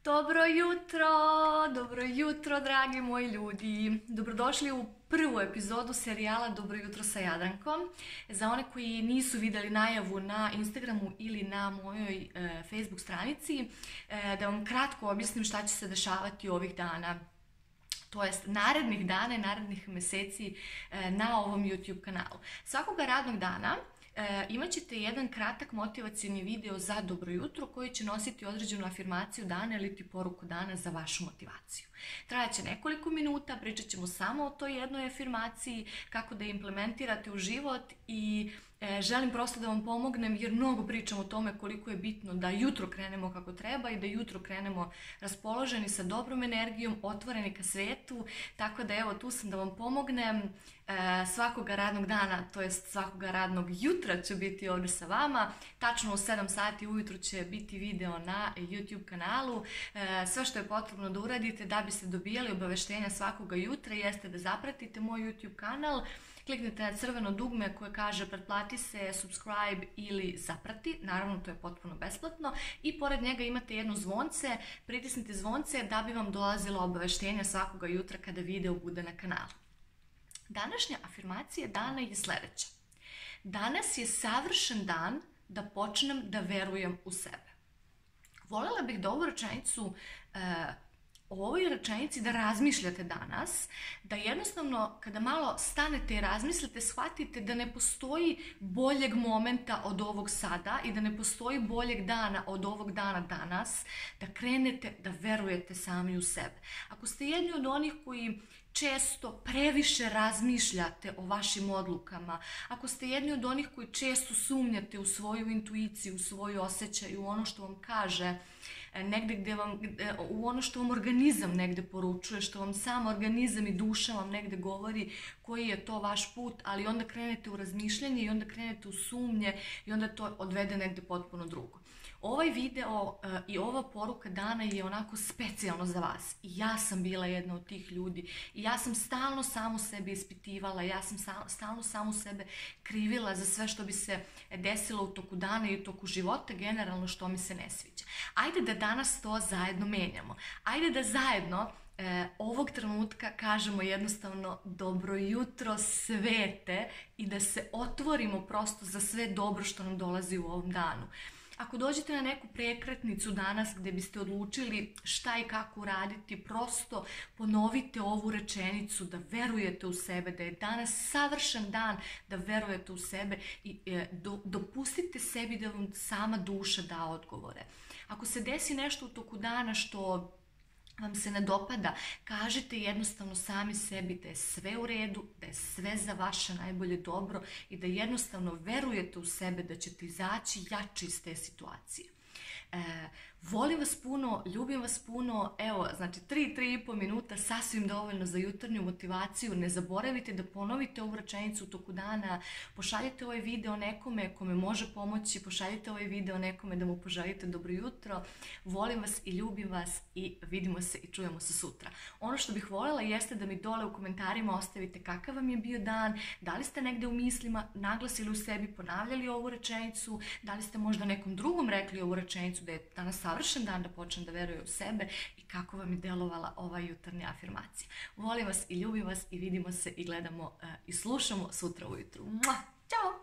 Dobro jutro dragi moji ljudi. Dobrodošli u prvu epizodu serijala Dobro jutro sa Jadrankom. Za one koji nisu vidjeli najavu na Instagramu ili na mojoj Facebook stranici, da vam kratko objasnim šta će se dešavati ovih dana, to jest narednih dana i narednih mjeseci na ovom YouTube kanalu. Svakoga radnog dana imat ćete jedan kratak motivacijni video za dobro jutro koji će nositi određenu afirmaciju dana ili ti poruku dana za vašu motivaciju. Trajat će nekoliko minuta, pričat ćemo samo o toj jednoj afirmaciji, kako da je implementirate u život i želim prosto da vam pomognem jer mnogo pričam o tome koliko je bitno da jutro krenemo kako treba i da jutro krenemo raspoloženi sa dobrom energijom, otvoreni ka svetu, tako da evo tu sam da vam pomognem. Svakoga radnog dana, to jest svakoga radnog jutra ću biti ovdje sa vama. Tačno u 7 sati ujutro će biti video na YouTube kanalu. Sve što je potrebno da uradite da biste dobijali obaveštenja svakoga jutra jeste da zapratite moj YouTube kanal. Kliknite na crveno dugme koje kaže pretplati se, subscribe ili zaprati. Naravno, to je potpuno besplatno. I pored njega imate jedno zvonce. Pritisnite zvonce da bi vam dolazilo obaveštenja svakoga jutra kada video bude na kanalu. Današnja afirmacija dana je sljedeća. Danas je savršen dan da počnem da verujem u sebe. Voljela bih da ovu rečenicu, o ovoj rečenici da razmišljate danas, da jednostavno kada malo stanete i razmislite, shvatite da ne postoji boljeg momenta od ovog sada i da ne postoji boljeg dana od ovog dana danas, da krenete da verujete sami u sebe. Ako ste jedni od onih koji često previše razmišljate o vašim odlukama, ako ste jedni od onih koji često sumnjate u svoju intuiciju, u svoju osjećaj, u ono što vam kaže, negdje gdje vam, u ono što vam organizam negdje poručuje, što vam sam organizam i duša vam negdje govori koji je to vaš put, ali onda krenete u razmišljanje i onda krenete u sumnje i onda to odvede negdje potpuno drugo. Ovaj video i ova poruka dana je onako specijalno za vas. I ja sam bila jedna od tih ljudi. I ja sam stalno samu sebe ispitivala, ja sam stalno samu sebe krivila za sve što bi se desilo u toku dana i u toku života, generalno što mi se ne sviđa. Ajde da danas to zajedno menjamo. Ajde da zajedno ovog trenutka kažemo jednostavno dobro jutro svete i da se otvorimo prosto za sve dobro što nam dolazi u ovom danu. Ako dođete na neku prekretnicu danas gdje biste odlučili šta i kako uraditi, prosto ponovite ovu rečenicu da verujete u sebe, da je danas savršen dan da verujete u sebe i dopustite sebi da vam sama duša da odgovore. Ako se desi nešto u toku dana što vam se ne dopada, kažite jednostavno sami sebi da je sve u redu, da je sve za vaše najbolje dobro i da jednostavno verujete u sebe da ćete izaći jači iz te situacije. Volim vas puno, ljubim vas puno, evo, znači 3,5 minuta sasvim dovoljno za jutarnju motivaciju. Ne zaboravite da ponovite ovu rečenicu u toku dana, pošaljite ovaj video nekome kome može pomoći, pošaljite ovaj video nekome da mu poželite dobro jutro. Volim vas i ljubim vas i vidimo se i čujemo se sutra. Ono što bih voljela jeste da mi dole u komentarima ostavite kakav vam je bio dan, da li ste negdje u mislima naglasili u sebi, ponavljali ovu rečenicu, da li ste možda nekom drugom rekli ovu rečenicu da je danas savršen dan da počnem da veruje u sebe i kako vam je delovala ova jutarnja afirmacija. Volim vas i ljubim vas i vidimo se i gledamo i slušamo sutra ujutru. Ćao!